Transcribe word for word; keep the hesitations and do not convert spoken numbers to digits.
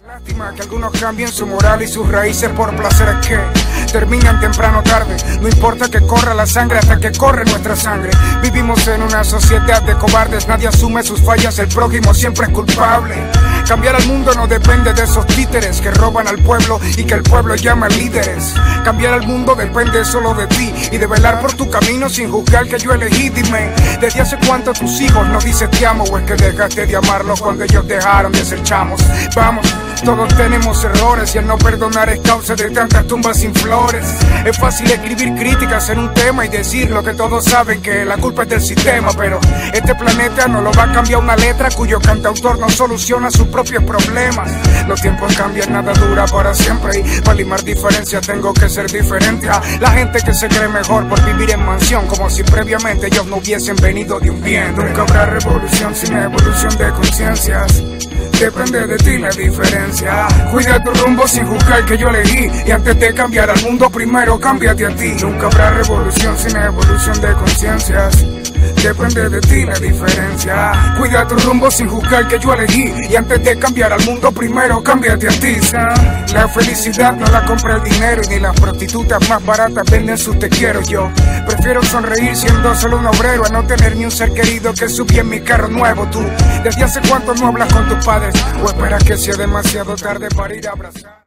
Lástima que algunos cambien su moral y sus raíces por placeres que terminan temprano o tarde. No importa que corra la sangre hasta que corre nuestra sangre. Vivimos en una sociedad de cobardes, nadie asume sus fallas, el prójimo siempre es culpable. Cambiar al mundo no depende de esos títeres que roban al pueblo y que el pueblo llama líderes. Cambiar al mundo depende solo de ti y de velar por tu camino sin juzgar que yo elegí. Dime, ¿desde hace cuánto tus hijos no dices te amo o es que dejaste de amarlos cuando ellos dejaron de ser chamos? Vamos, todos tenemos errores y el no perdonar es causa de tantas tumbas sin flores. Es fácil escribir críticas en un tema y decir lo que todos saben, que la culpa es del sistema, pero este planeta no lo va a cambiar una letra cuyo cantautor no soluciona sus propios problemas. Los tiempos cambian, nada dura para siempre y para limar diferencias tengo que ser diferente a la gente que se cree mejor por vivir en mansión, como si previamente ellos no hubiesen venido de un bien. Nunca habrá revolución sin evolución de conciencias. Depende de ti la diferencia. Cuida tu rumbo sin juzgar que yo elegí. Y antes de cambiar al mundo, primero cámbiate a ti. Nunca habrá revolución sin evolución de conciencias. Depende de ti la diferencia. Cuida tu rumbo sin juzgar que yo elegí. Y antes de cambiar al mundo, primero cámbiate a ti. La felicidad no la compra el dinero y ni las prostitutas más baratas venden sus te quiero. Yo prefiero sonreír siendo solo un obrero a no tener ni un ser querido que subí en mi carro nuevo. Tú, ¿desde hace cuánto no hablas con tus padres? ¿O esperas que sea demasiado tarde para ir a abrazar?